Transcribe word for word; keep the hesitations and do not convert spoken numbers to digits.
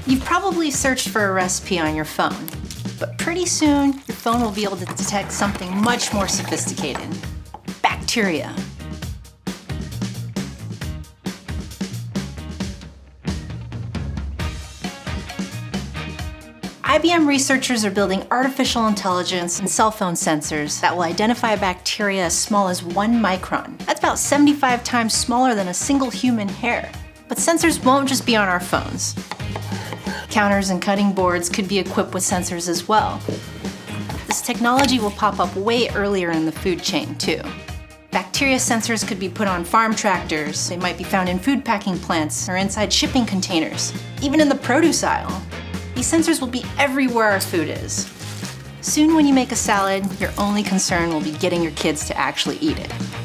You've probably searched for a recipe on your phone, but pretty soon your phone will be able to detect something much more sophisticated: bacteria. I B M researchers are building artificial intelligence and cell phone sensors that will identify bacteria as small as one micron. That's about seventy-five times smaller than a single human hair. But sensors won't just be on our phones. Counters and cutting boards could be equipped with sensors as well. This technology will pop up way earlier in the food chain, too. Bacteria sensors could be put on farm tractors. They might be found in food packing plants or inside shipping containers, even in the produce aisle. These sensors will be everywhere our food is. Soon when you make a salad, your only concern will be getting your kids to actually eat it.